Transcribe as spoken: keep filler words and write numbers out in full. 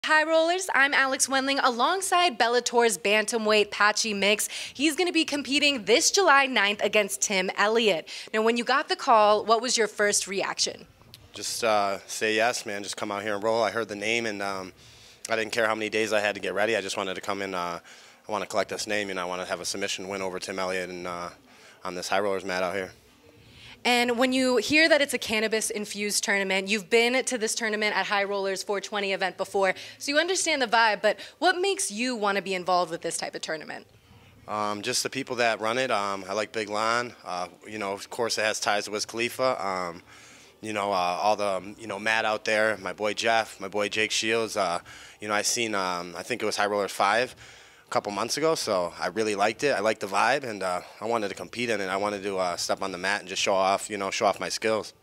High Rollers, I'm Alex Wendling alongside Bellator's bantamweight Patchy Mix. He's going to be competing this July ninth against Tim Elliott. Now, when you got the call, what was your first reaction? Just uh, say yes, man. Just come out here and roll. I heard the name, and um, I didn't care how many days I had to get ready. I just wanted to come in. Uh, I want to collect this name, and I want to have a submission win over Tim Elliott and uh, on this High Rollers mat out here. And when you hear that it's a cannabis-infused tournament, you've been to this tournament at High Rollers four twenty event before, so you understand the vibe, but what makes you want to be involved with this type of tournament? Um, just the people that run it. Um, I like Big Lon. Uh, you know, of course, it has ties to Wiz Khalifa. Um, you know, uh, all the, you know, Matt out there, my boy Jeff, my boy Jake Shields. Uh, you know, I seen, um, I think it was High Rollers five. Couple months ago, so I really liked it. I liked the vibe, and uh, I wanted to compete in it. I wanted to uh, step on the mat and just show off, you know, show off my skills.